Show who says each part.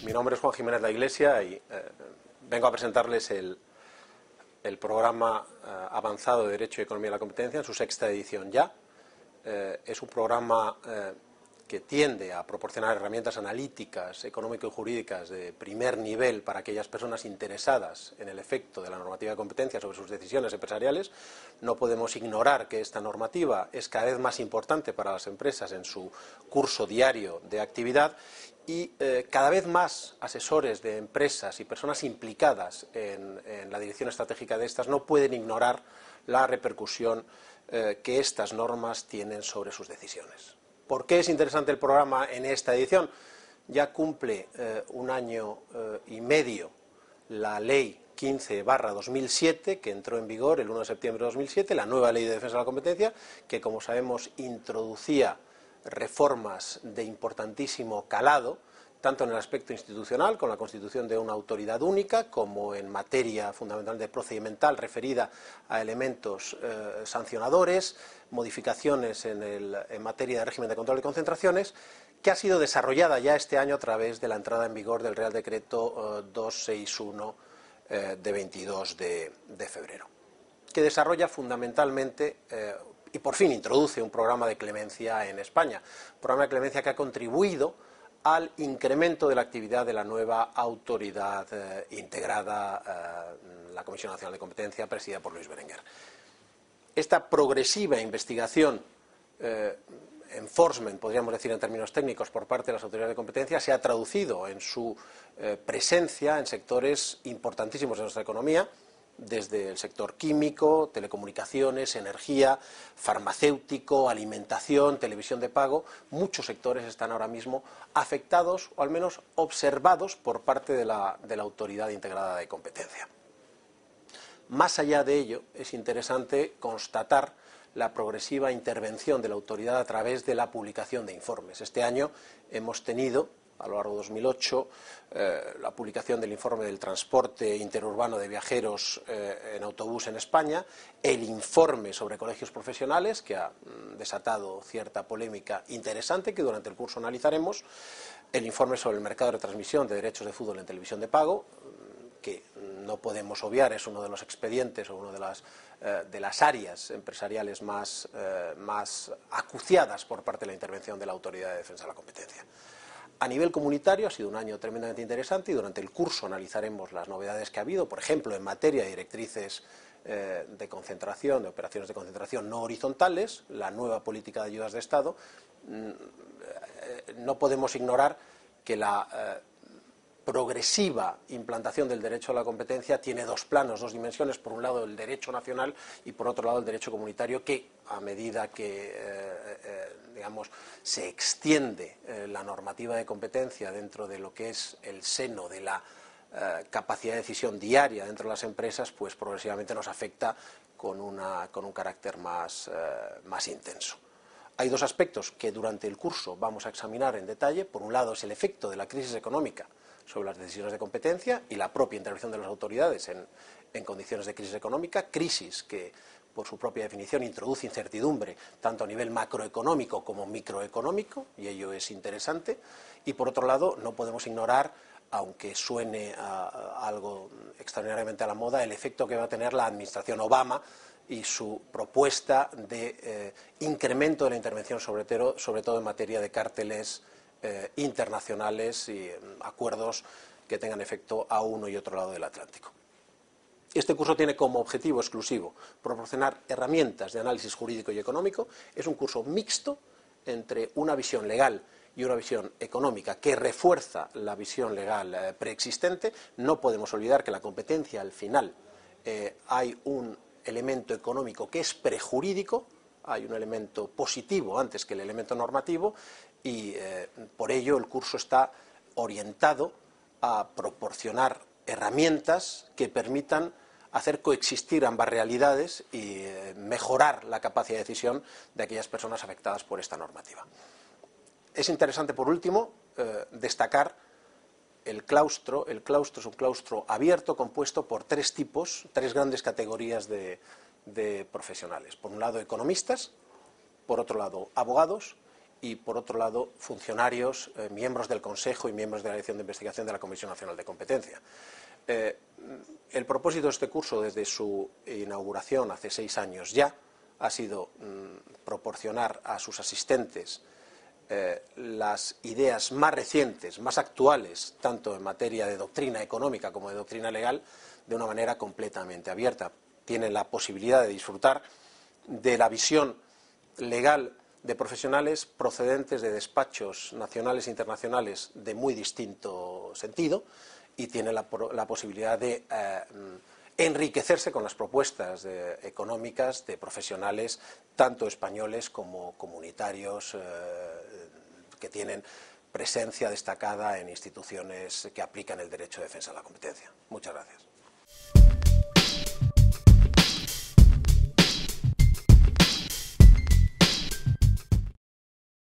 Speaker 1: Mi nombre es Juan Jiménez La Iglesia y vengo a presentarles el programa avanzado de Derecho y Economía de la Competencia en su sexta edición ya. Es un programa que tiende a proporcionar herramientas analíticas, económico y jurídicas de primer nivel para aquellas personas interesadas en el efecto de la normativa de competencia sobre sus decisiones empresariales. No podemos ignorar que esta normativa es cada vez más importante para las empresas en su curso diario de actividad y cada vez más asesores de empresas y personas implicadas en la dirección estratégica de estas no pueden ignorar la repercusión que estas normas tienen sobre sus decisiones. ¿Por qué es interesante el programa en esta edición? Ya cumple un año y medio la Ley 15/2007, que entró en vigor el 1 de septiembre de 2007, la nueva Ley de Defensa de la Competencia, que como sabemos introducía reformas de importantísimo calado, tanto en el aspecto institucional, con la constitución de una autoridad única, como en materia fundamentalmente procedimental referida a elementos sancionadores, modificaciones en materia de régimen de control de concentraciones, que ha sido desarrollada ya este año a través de la entrada en vigor del Real Decreto 261 de 22 de febrero, que desarrolla fundamentalmente y por fin introduce un programa de clemencia en España, un programa de clemencia que ha contribuido al incremento de la actividad de la nueva autoridad integrada, la Comisión Nacional de Competencia, presidida por Luis Berenguer. Esta progresiva investigación, enforcement, podríamos decir en términos técnicos, por parte de las autoridades de competencia, se ha traducido en su presencia en sectores importantísimos de nuestra economía, desde el sector químico, telecomunicaciones, energía, farmacéutico, alimentación, televisión de pago. Muchos sectores están ahora mismo afectados o al menos observados por parte de la autoridad integrada de competencia. Más allá de ello, es interesante constatar la progresiva intervención de la autoridad a través de la publicación de informes. Este año hemos tenido, a lo largo de 2008, la publicación del informe del transporte interurbano de viajeros en autobús en España, el informe sobre colegios profesionales, que ha desatado cierta polémica interesante que durante el curso analizaremos, el informe sobre el mercado de retransmisión de derechos de fútbol en televisión de pago, que no podemos obviar, es uno de los expedientes o una de las áreas empresariales más acuciadas por parte de la intervención de la Autoridad de Defensa de la Competencia. A nivel comunitario ha sido un año tremendamente interesante y durante el curso analizaremos las novedades que ha habido, por ejemplo, en materia de directrices de concentración, de operaciones de concentración no horizontales, la nueva política de ayudas de Estado. No podemos ignorar que la progresiva implantación del derecho a la competencia tiene dos planos, dos dimensiones: por un lado el derecho nacional y por otro lado el derecho comunitario, que a medida que se extiende la normativa de competencia dentro de lo que es el seno de la capacidad de decisión diaria dentro de las empresas, pues progresivamente nos afecta con un carácter más intenso. Hay dos aspectos que durante el curso vamos a examinar en detalle. Por un lado es el efecto de la crisis económica sobre las decisiones de competencia y la propia intervención de las autoridades en condiciones de crisis económica, crisis que por su propia definición introduce incertidumbre tanto a nivel macroeconómico como microeconómico, y ello es interesante. Y por otro lado no podemos ignorar, aunque suene algo extraordinariamente a la moda, el efecto que va a tener la administración Obama y su propuesta de incremento de la intervención sobre todo en materia de cárteles internacionales y acuerdos que tengan efecto a uno y otro lado del Atlántico. Este curso tiene como objetivo exclusivo proporcionar herramientas de análisis jurídico y económico. Es un curso mixto entre una visión legal y una visión económica que refuerza la visión legal preexistente. No podemos olvidar que la competencia, al final, hay un elemento económico que es prejurídico, hay un elemento positivo antes que el elemento normativo, y por ello el curso está orientado a proporcionar herramientas que permitan hacer coexistir ambas realidades y mejorar la capacidad de decisión de aquellas personas afectadas por esta normativa. Es interesante, por último, destacar el claustro. El claustro es un claustro abierto compuesto por tres grandes categorías de profesionales. Por un lado, economistas; por otro lado, abogados; y, por otro lado, funcionarios, miembros del Consejo y miembros de la Dirección de Investigación de la Comisión Nacional de Competencia. El propósito de este curso, desde su inauguración hace 6 años ya, ha sido proporcionar a sus asistentes las ideas más recientes, más actuales, tanto en materia de doctrina económica como de doctrina legal, de una manera completamente abierta. Tienen la posibilidad de disfrutar de la visión legal de profesionales procedentes de despachos nacionales e internacionales de muy distinto sentido, y tienen la posibilidad de enriquecerse con las propuestas económicas de profesionales tanto españoles como comunitarios que tienen presencia destacada en instituciones que aplican el derecho de defensa de la competencia. Muchas gracias.